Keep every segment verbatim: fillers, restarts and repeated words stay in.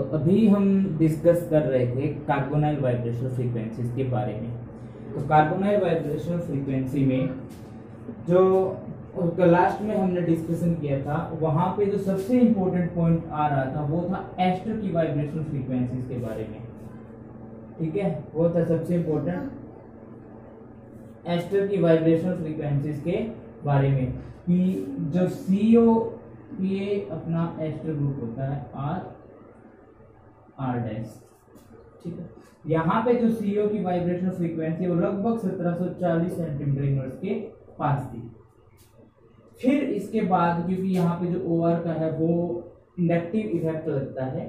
अभी हम डिस्कस कर रहे थे कार्बोनाइल वाइब्रेशनल फ्रीक्वेंसीज के बारे में। तो कार्बोनाइल वाइब्रेशनल फ्रीक्वेंसी में जो लास्ट में हमने डिस्कशन किया था, वहां पे जो सबसे इंपॉर्टेंट पॉइंट आ रहा था वो था एस्टर की वाइब्रेशनल फ्रीक्वेंसीज के बारे में। ठीक है, वो था सबसे इंपॉर्टेंट एस्टर की वाइब्रेशनल फ्रीक्वेंसीज के बारे में कि जो सीओ ये अपना एस्टर ग्रुप होता है आर आर डैश। ठीक है, यहाँ पे जो सीओ की वाइब्रेशनल फ्रीक्वेंसी वो लगभग सत्रह सौ चालीस सेंटीमीटर इनवर्स के पास थी। फिर इसके बाद क्योंकि यहाँ पे जो ओ आर का है वो इंडक्टिव इफेक्ट लगता है,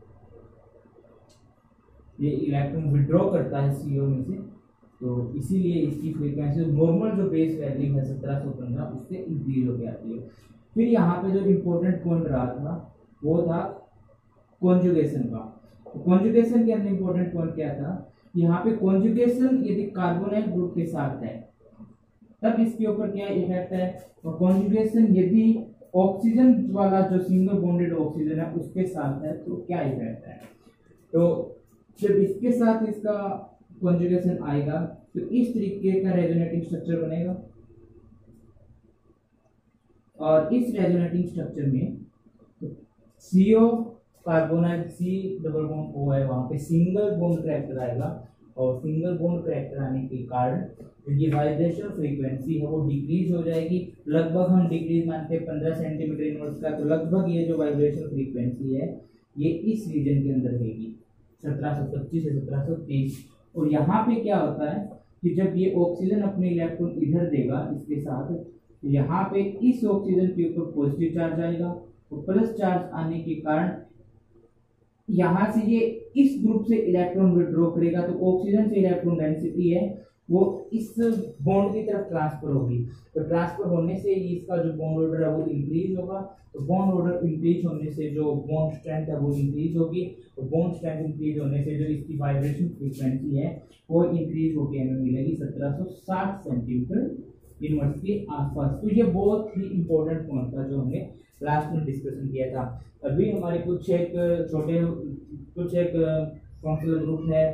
ये इलेक्ट्रॉन विड्रॉ करता है सीओ में से, तो इसीलिए इसकी फ्रीक्वेंसी नॉर्मल जो बेस वैल्यू है सत्रह सौ पंद्रह उससे इंक्रीज होकर आती है। फिर यहाँ पे जो इम्पोर्टेंट पॉइंट रहा था वो था कॉन्जुगेशन का। कॉन्जुगेशन के अंदर इम्पोर्टेंट पॉइंट क्या था, यहाँ पे कॉन्जुगेशन यदि कार्बोनाइल ग्रुप के साथ है तब इसके ऊपर क्या इफेक्ट है, और कॉन्जुगेशन यदि ऑक्सीजन वाला जो सिंगल बॉन्डेड ऑक्सीजन है उसके साथ है तो क्या इफेक्ट है। तो जब इसके साथ इसका कॉन्जुगेशन आएगा तो इस तरीके का रेजोनेटिंग स्ट्रक्चर बनेगा, और इस रेजोनेटिंग स्ट्रक्चर में CO carbonyl C double bond O है, वहां पे सिंगल बॉन्ड करैक्टर आएगा, और सिंगल बॉन्ड करैक्टर आने के कारण ये वाइब्रेशन फ्रीक्वेंसी है वो डिक्रीज हो जाएगी। लगभग हम डिक्रीज मानते हैं पंद्रह सेंटीमीटर इनवर्स का, तो लगभग ये जो वाइब्रेशन फ्रीक्वेंसी है ये इस रीजन के अंदर रहेगी सत्रह सौ पच्चीस से सत्रह सौ तीस। और यहाँ पे क्या होता है कि जब ये ऑक्सीजन अपने इलेक्ट्रॉन इधर देगा इसके साथ, तो यहाँ पे इस ऑक्सीजन के ऊपर पॉजिटिव चार्ज आएगा, और प्लस चार्ज आने के कारण यहाँ से ये इस ग्रुप से इलेक्ट्रॉन विड्रॉ करेगा, तो ऑक्सीजन से इलेक्ट्रॉन डेंसिटी है वो इस बॉन्ड की तरफ ट्रांसफर होगी। तो ट्रांसफर होने से इसका जो बॉन्ड ऑर्डर है वो इंक्रीज होगा, तो बॉन्ड ऑर्डर इंक्रीज होने से जो बॉन्ड स्ट्रेंथ है वो इंक्रीज होगी, और बॉन्ड स्ट्रेंथ इंक्रीज होने से जो इसकी वाइब्रेशन फ्रीक्वेंसी है वो इंक्रीज होकर हमें मिलेगी सत्रह सौ साठ सेंटीमीटर इनवर्स के आसपास। तो ये बहुत ही इंपॉर्टेंट पॉइंट था जो हमने लास्ट में डिस्कशन किया था। अभी हमारे कुछ एक छोटे कुछ एक फंक्शनल ग्रुप है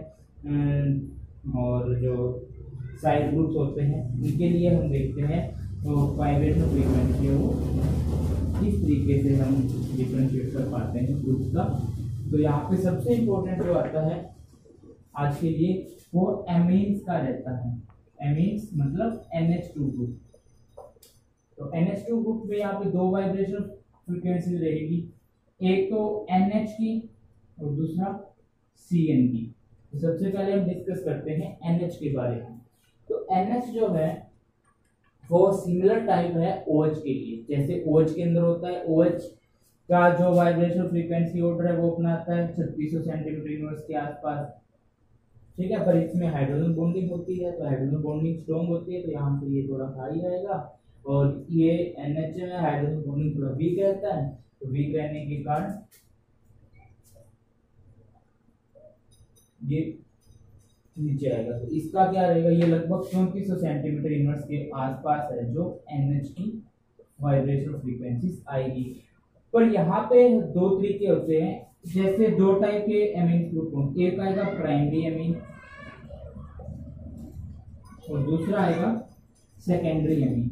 और जो साइड ग्रुप्स होते हैं उनके लिए हम देखते हैं तो वाइब्रेशनल फ्रीक्वेंसी है वो इस तरीके से हम डिफरेंशिएट कर पाते हैं ग्रुप्स का। तो यहाँ पे सबसे इम्पोर्टेंट जो आता है आज के लिए वो एमीन्स का रहता है। एमीन्स मतलब एन एच टू ग्रुप। तो एन एच टू ग्रुप में यहाँ पे दो वाइब्रेशन फ्रीक्वेंसी रहेगी, एक तो एन एच की और दूसरा सी एन की। तो सबसे पहले हम डिस्कस करते हैं एन एच के बारे में। तो एन एच जो है वो सिमिलर टाइप है ओ एच के लिए, जैसे ओ एच के अंदर होता है। ओ एच का जो वाइब्रेशन फ्रीक्वेंसी ऑर्डर है वो अपना आता है छत्तीस सौ सेंटीमीटर इनवर्स के आसपास। ठीक है, पर इसमें हाइड्रोजन बॉन्डिंग होती है, तो हाइड्रोजन बॉन्डिंग स्ट्रॉन्ग होती है, तो यहाँ से ये थोड़ा हाई आएगा, और ये एनएच में हाइड्रोजन बॉन्डिंग थोड़ा वीक रहता है, तो वीक रहने के कारण ये नीचे आएगा। तो इसका क्या रहेगा, ये लगभग चौंतीस सौ सेंटीमीटर इनवर्स के आसपास है जो एनएच की वाइब्रेशनल फ्रीक्वेंसीज आएगी। पर यहाँ पे दो तरीके होते हैं, जैसे दो टाइप के एमीन ग्रुप होंगे, एक आएगा प्राइमरी एमीन और दूसरा आएगा सेकेंडरी एमीन।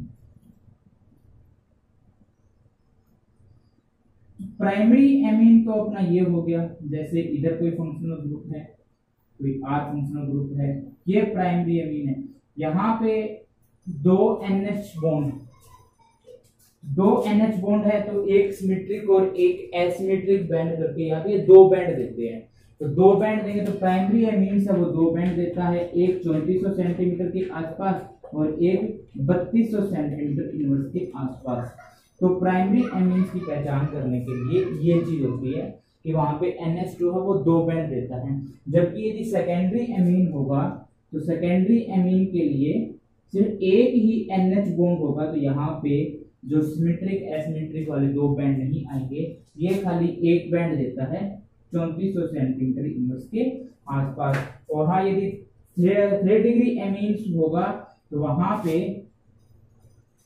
प्राइमरी एमीन तो अपना ये हो गया, जैसे इधर कोई फंक्शनल ग्रुप है, कोई आर फंक्शनल ग्रुप है, ये प्राइमरी एमीन है। यहाँ पे दो एनएच बॉन्ड दो एनएच बॉन्ड है, तो एक सिमेट्रिक और एक एसिमेट्रिक बैंड करके यहाँ पे दो बैंड देते हैं। तो दो बैंड देंगे तो प्राइमरी एमीन से वो दो बैंड देता है, एक चौंतीस सौ सेंटीमीटर के आसपास और एक बत्तीस सौ सेंटीमीटर इनवर्स के आसपास। तो प्राइमरी एमीन्स की पहचान करने के लिए ये चीज होती है कि वहां पे एन एच टू है वो दो बैंड देता है, जबकि यदि सेकेंडरी एमीन होगा तो सेकेंडरी एमीन के लिए सिर्फ एक ही एन एच बॉन्ड होगा, तो यहाँ पे जो सिमेट्रिक एसिमेट्रिक वाले दो बैंड नहीं आएंगे, ये खाली एक बैंड देता है चौंतीस सौ सेंटीमीटर इनवर्स के आसपास। और हाँ, यदि थ्री डिग्री एमीन्स होगा तो वहां पे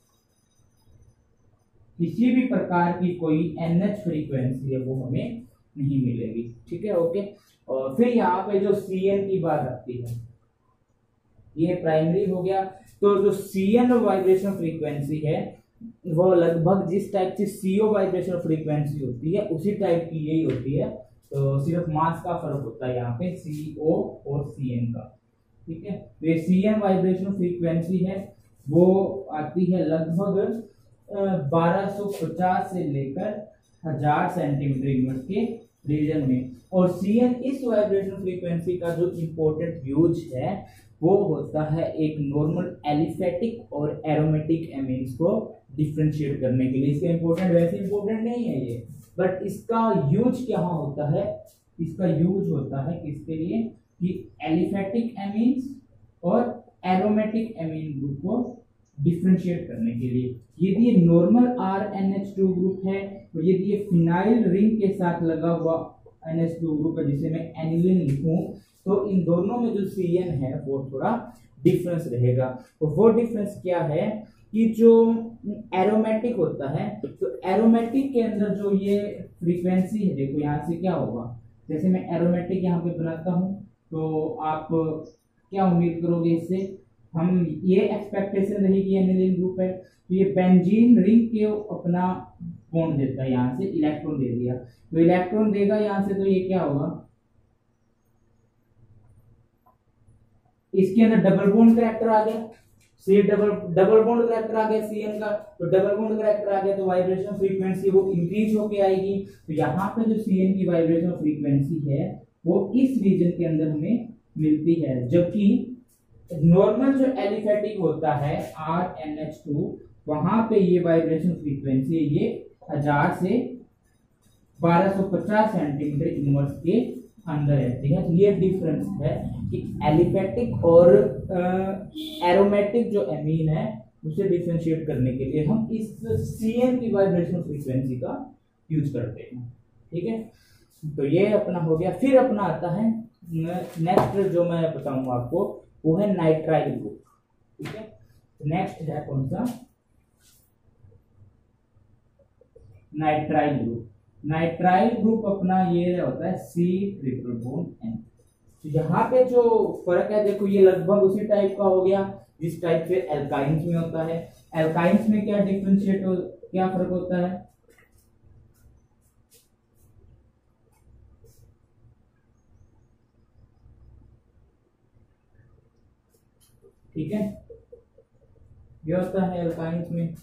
किसी भी प्रकार की कोई एनएच फ्रीक्वेंसी है वो हमें नहीं मिलेगी। ठीक है, ओके। और फिर यहाँ पे जो सी एन की बात आती है, ये प्राइमरी हो गया। तो जो सी एन वाइब्रेशन फ्रीक्वेंसी है वो लगभग जिस टाइप से सीओ वाइब्रेशन फ्रीक्वेंसी होती है उसी टाइप की यही होती है। तो सिर्फ मास का फर्क होता है यहाँ पे सीओ और सीएन का। ठीक है, तो ये सीएन वाइब्रेशन फ्रीक्वेंसी है वो आती है लगभग बारह सौ पचास से लेकर हजार सेंटीमीटर यूनिट के रीजन में। और सीएन इस वाइब्रेशन फ्रीक्वेंसी का जो इम्पोर्टेंट यूज है वो होता है एक नॉर्मल एलिफेटिक और एरोमेटिक एमीन्स को डिफरेंशिएट करने के लिए। इसका इम्पोर्टेंट वैसे इम्पोर्टेंट नहीं है ये, बट इसका यूज क्या होता है, इसका यूज होता है किसके लिए कि एलिफेटिक एमीन्स और एरोमेटिक एमीन ग्रुप को डिफरेंशिएट करने के लिए। यदि ये normal R N H two group है तो यदि ये फिनाइल रिंग के साथ लगा हुआ एन एच टू ग्रुप है जिसे मैं एनिलीन लिखूं, तो इन दोनों में जो सी एन है वो थोड़ा डिफरेंस रहेगा। तो वो डिफरेंस क्या है कि जो एरोमेटिक होता है, तो एरोमेटिक के अंदर जो ये फ्रीक्वेंसी है, देखो यहाँ से क्या होगा, जैसे मैं एरोमेटिक यहाँ पे बनाता हूँ तो आप क्या उम्मीद करोगे इससे, हम ये एक्सपेक्टेशन रही कि एनिलीन ग्रुप है तो ये बेंजीन रिंग के अपना बॉन्ड देता है, यहाँ से इलेक्ट्रॉन दे दिया, तो इलेक्ट्रॉन देगा यहाँ से, तो ये क्या होगा, इसके अंदर डबल बॉन्ड करैक्टर आ गया, C double double bond character आ गया सीएन का, तो डबल बॉन्ड करैक्टर आ गया तो वाइब्रेशन फ्रीक्वेंसी वो इंक्रीज होके आएगी। तो यहाँ पे जो सीएन की वाइब्रेशन फ्रीक्वेंसी है वो इस रीजन के अंदर हमें मिलती है, जबकि नॉर्मल जो एलिफेटिक होता है आर एन एच टू, वहां पे ये वाइब्रेशन फ्रीक्वेंसी ये हजार से बारह सौ पचास सेंटीमीटर इनवर्स के अंदर रहती है। ये डिफरेंस है कि एलिफेटिक और एरोमेटिक जो एमीन है उसे डिफरेंशिएट करने के लिए हम इस सीएन की वाइब्रेशन फ्रीक्वेंसी का यूज करते हैं। ठीक है, तो ये अपना हो गया। फिर अपना आता है नेक्स्ट जो मैं बताऊंगा आपको वो है नाइट्राइल ग्रुप। ठीक है, नेक्स्ट है कौन सा, नाइट्राइल ग्रुप। नाइट्राइल ग्रुप अपना ये होता है सी ट्रिपल बॉन्ड एन। तो यहाँ पे जो फर्क है देखो ये लगभग उसी टाइप का हो गया जिस टाइप से एल्काइंस में होता है। एल्काइंस में क्या डिफरेंशिएट हो, क्या फर्क होता है, ठीक है, ये होता है एल्काइंस में।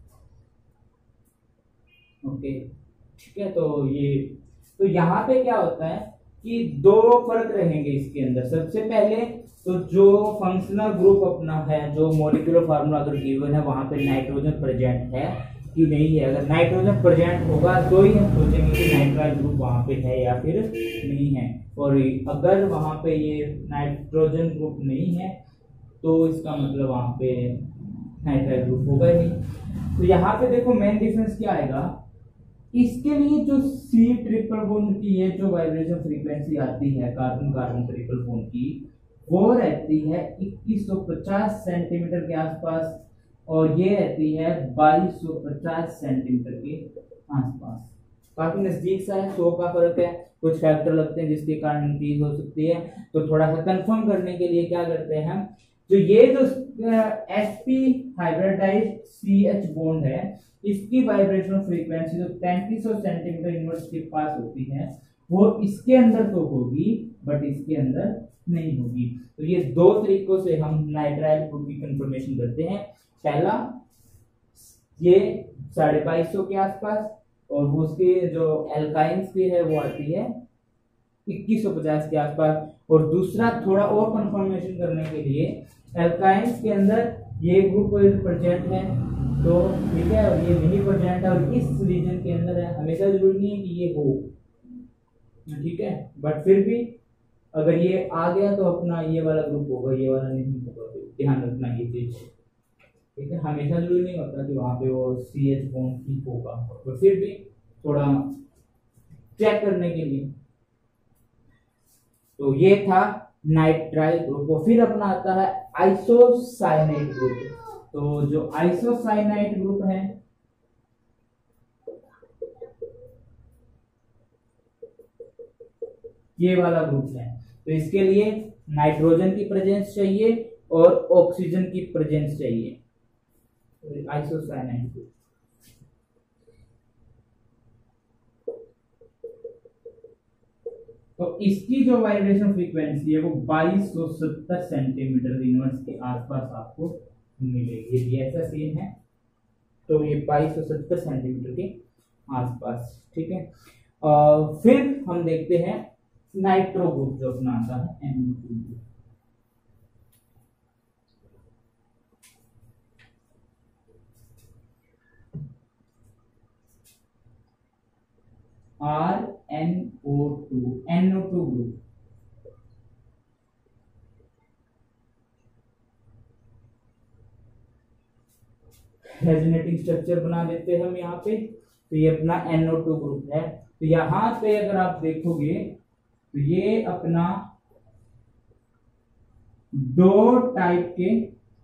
ओके, ठीक है, तो ये तो यहाँ पे क्या होता है कि दो फर्क रहेंगे इसके अंदर। सबसे पहले तो जो फंक्शनल ग्रुप अपना है, जो मॉलिक्यूलर फार्मूला अगर गिवन है वहां पे नाइट्रोजन प्रेजेंट है कि नहीं है। अगर नाइट्रोजन प्रेजेंट होगा तो ही हम सोचेंगे कि नाइट्राइल ग्रुप वहां पे है या फिर नहीं है, और अगर वहां पे ये नाइट्रोजन ग्रुप नहीं है तो इसका मतलब वहां पे नाइट्राइल ग्रुप होगा ही नहीं। तो यहाँ पे देखो मेन डिफरेंस क्या आएगा, इसके लिए जो सी ट्रिपल बॉन्ड की ये जो वाइब्रेशन फ्रीक्वेंसी आती है कार्बन कार्बन ट्रिपल बॉन्ड की, वो रहती है इक्कीस सौ पचास सेंटीमीटर के आसपास और ये रहती है बाईस सौ पचास सेंटीमीटर के आसपास। काफी नजदीक सा है, सौ का फर्क है, कुछ फैक्टर लगते हैं जिसके कारण इंक्रीज हो सकती है। तो थोड़ा सा कंफर्म करने के लिए क्या करते हैं हम, जो ये जो sp hybridized C H bond है इसकी वाइब्रेशन फ्रीक्वेंसी जो तैंतीस सौ सेंटीमीटर इनवर्स के पास होती है वो इसके अंदर तो होगी बट इसके अंदर नहीं होगी। तो ये दो तरीकों से हम नाइट्राइल ग्रुप की कंफर्मेशन करते हैं। पहला ये साढ़े बाईस सौ के आसपास और उसके जो एल्काइंस की है वो आती है इक्कीस सौ पचास के आसपास। और दूसरा थोड़ा और कंफर्मेशन करने के लिए एल्काइंस के अंदर ये ग्रुप प्रेजेंट है तो ठीक है, और ये नहीं प्रेजेंट है और इस रीजन के अंदर है। हमेशा जरूरी नहीं है कि ये हो, ठीक है, बट फिर भी अगर ये आ गया तो अपना ये वाला ग्रुप होगा, ये वाला नहीं होगा, ध्यान रखना ये चीज। ठीक है, हमेशा जरूरी नहीं होता कि वहां पे वो सी एच बॉन्ड ही होगा, तो फिर भी थोड़ा चेक करने के लिए। तो ये था नाइट्राइल ग्रुप। फिर अपना आता है आइसोसाइनेट ग्रुप। तो जो आइसोसाइनाइट ग्रुप है ये वाला ग्रुप है। तो इसके लिए नाइट्रोजन की प्रेजेंस चाहिए और ऑक्सीजन की प्रेजेंस चाहिए आइसोसाइनाइड ग्रुप। तो इसकी जो वाइब्रेशन फ्रीक्वेंसी है वो बाईस सौ सत्तर सेंटीमीटर इनवर्स के आसपास आपको मिलेगी। यदि ऐसा सीन है तो ये बाईस सौ सत्तर सेंटीमीटर के आसपास, ठीक है। आ, फिर हम देखते हैं नाइट्रो ग्रुप जो अपना आता है N O two group. R N O two, N O two group resonating structure बना देते हैं हम यहाँ पे। तो ये अपना एन ओ टू ग्रुप है। तो यहाँ पे अगर आप देखोगे तो ये अपना दो टाइप के,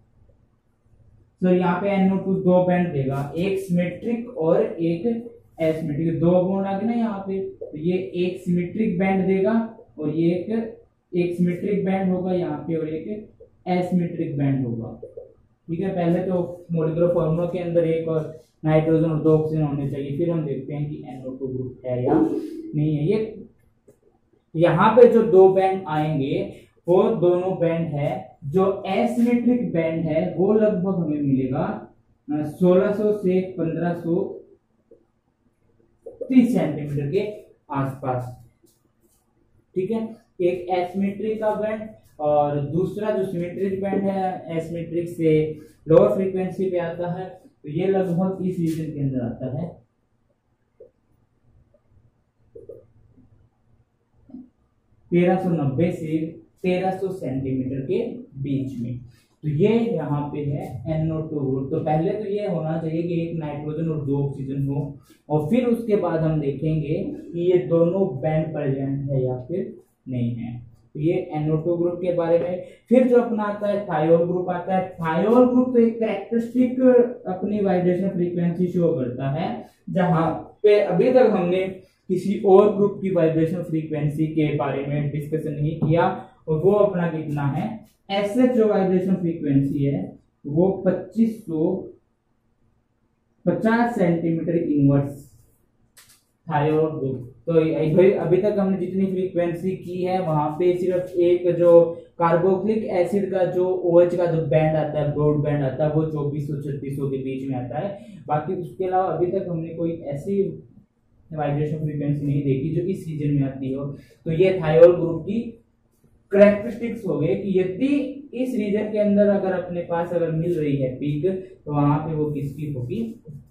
सर यहाँ पे एन ओ टू दो बैंड देगा, एक सिमेट्रिक और एक एसिमेट्रिक, दो बॉन्ड आ गए ना यहाँ पे। तो ये एक सिमेट्रिक बैंड देगा और ये एक एक सिमेट्रिक बैंड होगा यहाँ पे और एक एसिमेट्रिक बैंड होगा, ठीक है। पहले तो मॉलिक्यूलर फॉर्मूला के अंदर एक और नाइट्रोजन और दो ऑक्सीजन होने चाहिए, फिर हम देखते हैं कि एन ओ टू ग्रुप है या नहीं है। ये यहाँ पे जो दो बैंड आएंगे वो दोनों बैंड है, जो एसिमेट्रिक बैंड है वो लगभग हमें मिलेगा सोलह सौ से पंद्रह सौ तीस सेंटीमीटर के आसपास, ठीक है। एक एसिमेट्रिक का बैंड और दूसरा जो सिमेट्रिक बैंड है एसिमेट्रिक से लोअर फ्रीक्वेंसी पे आता है, तो ये लगभग इस रीजन के अंदर आता है तेरह सौ नब्बे से तेरह सौ सेंटीमीटर के बीच में। तो ये यहाँ पे है एन ओ टू ग्रुप। तो पहले तो ये होना चाहिए कि एक नाइट्रोजन और दो ऑक्सीजन हो, और फिर उसके बाद हम देखेंगे कि ये दोनों बैंड प्रेजेंट है या फिर नहीं है। तो ये एन ओ टू ग्रुप के बारे में। फिर जो अपना आता है थायोल ग्रुप आता है। थायोल ग्रुप तो एक कैरेक्टरिस्टिक अपनी वाइब्रेशन फ्रीक्वेंसी शो करता है, जहां पे अभी तक हमने किसी और ग्रुप की वाइब्रेशन फ्रीक्वेंसी के बारे में डिस्कशन नहीं किया, और वो अपना कितना है, ऐसे जो वाइब्रेशन फ्रीक्वेंसी है वो पच्चीस सौ पचास सेंटीमीटर इनवर्स थायोल ग्रुप। तो भाई अभी तक हमने जितनी फ्रीक्वेंसी की है वहां पे सिर्फ एक जो कार्बोक्सिलिक एसिड का जो OH का जो बैंड आता है, ब्रॉड बैंड आता है, वो चौबीस सौ छत्तीस सौ के बीच में आता है। बाकी उसके अलावा अभी तक हमने कोई ऐसी वाइब्रेशन फ्रीक्वेंसी नहीं देखी जो इस रीजन में आती हो। तो ये थायोल ग्रुप की कैरेक्टरिस्टिक्स हो गए कि यदि इस रीजन के अंदर अगर अपने पास अगर मिल रही है पीक, तो वहां पे वो किसकी होगी,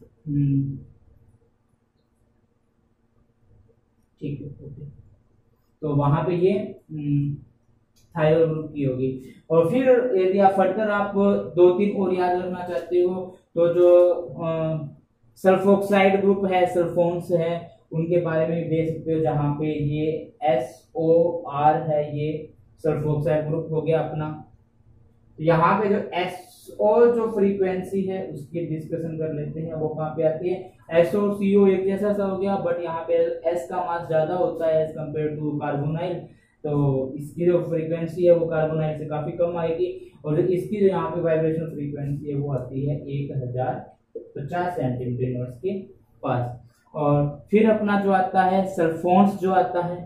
ठीक है, ओके। तो वहां पे ये थायोल ग्रुप की होगी। और फिर यदि आप फर्दर आप दो तीन और याद रखना चाहते हो तो जो सल्फोक्साइड ग्रुप है, सल्फोन्स है, उनके बारे में देख सकते हो, जहां पे ये एस ओ आर है, ये सल्फोक्साइड ग्रुप हो गया अपना। यहाँ पे जो एस ओ जो फ्रीक्वेंसी है उसकी डिस्कशन कर लेते हैं। वो कहाँ पे आती है, एस ओ सी ओ एक जैसा सा हो गया, बट यहाँ पे एस का मास ज्यादा होता है एज कम्पेयर टू कार्बोनाइल। तो इसकी जो फ्रीक्वेंसी है वो कार्बोनाइल से काफी कम आएगी, और इसकी जो यहाँ पे वाइब्रेशन फ्रीक्वेंसी है वो आती है एक हजार पचास सेंटीमीटर इनवर्स के पास। और फिर अपना जो आता है सल्फोन्स जो आता है,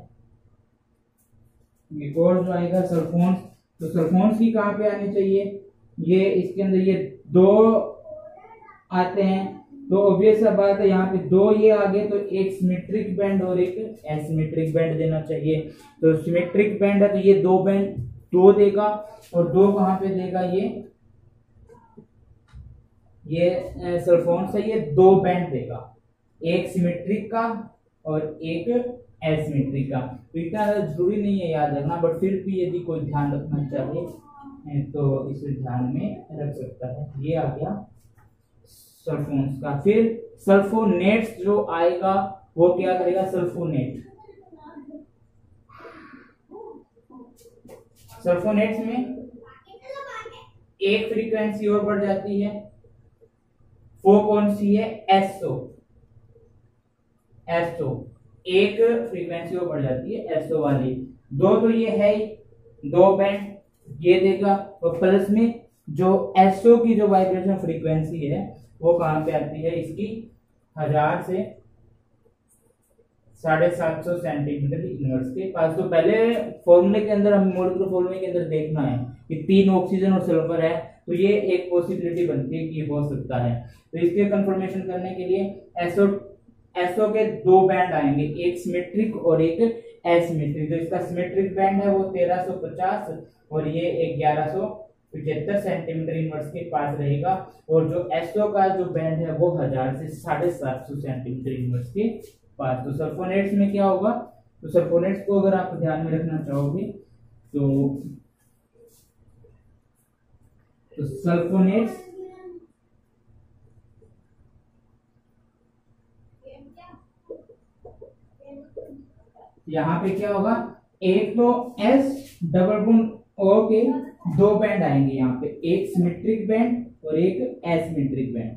एक और जो आएगा सल्फोन्स। तो सल्फोन्स की कहाँ पे आनी चाहिए, ये इसके अंदर ये दो आते हैं। तो ऑब्वियस सा बात है यहाँ पे दो ये आगे, तो एक सिमेट्रिक बैंड और एक एसिमेट्रिक बैंड देना चाहिए। तो सिमेट्रिक बैंड है तो ये दो बैंड दो देगा, और दो कहाँ पे देगा, ये ये सल्फोन्स है, ये दो बैंड देगा, एक सिमेट्रिक का और एक एसिमेट्रिक का। तो इतना जरूरी नहीं है याद रखना, बट फिर भी यदि कोई ध्यान रखना चाहे तो इसे ध्यान में रख सकता है। ये आ गया सल्फोन्स का। फिर सल्फोनेट्स जो आएगा वो क्या करेगा, सल्फोनेट सल्फोनेट्स में एक फ्रीक्वेंसी और बढ़ जाती है, वो कौन सी है, एसओ। एसओ एक फ्रीक्वेंसी और बढ़ जाती है एसओ वाली। दो तो ये है ही, दो बैंड ये देगा, और प्लस में जो एसओ की जो वाइब्रेशन फ्रीक्वेंसी है वो कहां पे आती है इसकी, हजार से साढ़े सात सौ सेंटीमीटर इनवर्स के पास। तो पहले फॉर्मूले के अंदर, हम मॉलिक्यूलर फॉर्मूले के अंदर देखना है कि तीन ऑक्सीजन और सल्फर है, तो ये एक पॉसिबिलिटी बनती है कि ये हो सकता है। तो इसके कंफर्मेशन करने के लिए एसओ एसओ के दो बैंड आएंगे, एक सिमेट्रिक और एक एसिमेट्रिक। जो इसका सिमेट्रिक बैंड है वो तेरह सौ पचास और ये ग्यारह सौ पचहत्तर सेंटीमीटर इनवर्स के पास रहेगा, और जो एसओ का जो बैंड है वो हजार से साढ़े सात सौ सेंटीमीटर इनवर्स के पास। तो सल्फोनेट्स में क्या होगा, तो सल्फोनेट्स को अगर आप ध्यान में रखना चाहोगे तो तो सल्फोनेट्स यहाँ पे क्या होगा, एक तो एस डबल बॉन्ड ओ के दो बैंड आएंगे यहाँ पे, एक सिमेट्रिक बैंड और एक एसिमेट्रिक बैंड।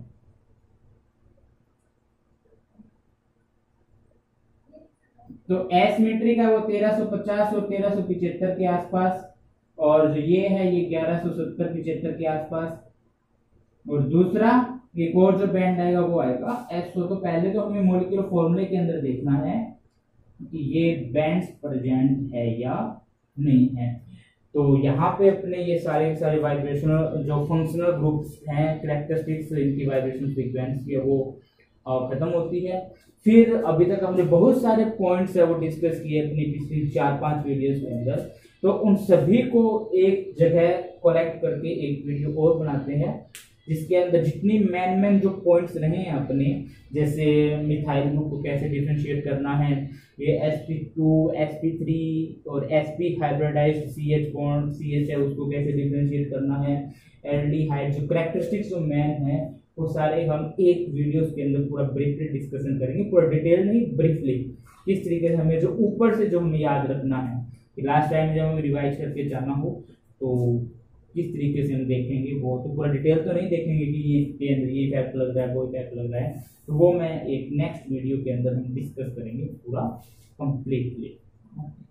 तो एसिमेट्रिक है वो तेरह सौ पचास और तेरह सौ पिचहत्तर के आसपास, और जो ये है ये ग्यारह सौ सत्तर पिचहत्तर के आसपास। और दूसरा एक और जो बैंड आएगा वो आएगा एसओ। तो पहले तो हमें मॉलिक्यूलर फॉर्मूले के अंदर देखना है कि ये बैंड्स प्रेजेंट है या नहीं है। तो यहाँ पे अपने ये सारे सारे वाइब्रेशनल जो फंक्शनल ग्रुप्स हैं, कैरेक्टरिस्टिक्स, इनकी वाइब्रेशन फ्रीक्वेंसी है वो खत्म होती है। फिर अभी तक हमने बहुत सारे पॉइंट्स है वो डिस्कस किए अपनी पिछली चार पांच वीडियोस के अंदर, तो उन सभी को एक जगह कलेक्ट करके एक वीडियो और बनाते हैं जिसके अंदर जितनी मैन मैन जो पॉइंट्स रहे हैं अपने, जैसे मिथाइल ग्रुप को कैसे डिफरेंशिएट करना है, ये S P two, S P three और sp hybridized C H bond C H है उसको कैसे डिफरेंशिएट करना है, एल्डिहाइड जो कैरेक्टरिस्टिक्स जो मैन है वो सारे हम एक वीडियोस के अंदर पूरा ब्रीफली डिस्कशन करेंगे, पूरा डिटेल नहीं ब्रीफली, किस तरीके से हमें जो ऊपर से जो हमें याद रखना है कि लास्ट टाइम जब हमें रिवाइज करके जाना हो तो किस तरीके से हम देखेंगे। वो तो पूरा डिटेल तो नहीं देखेंगे कि ये इसके अंदर ये इफेक्ट लग रहा है वो इफेक्ट लग रहा है, तो वो मैं एक नेक्स्ट वीडियो के अंदर हम डिस्कस करेंगे पूरा कंप्लीटली।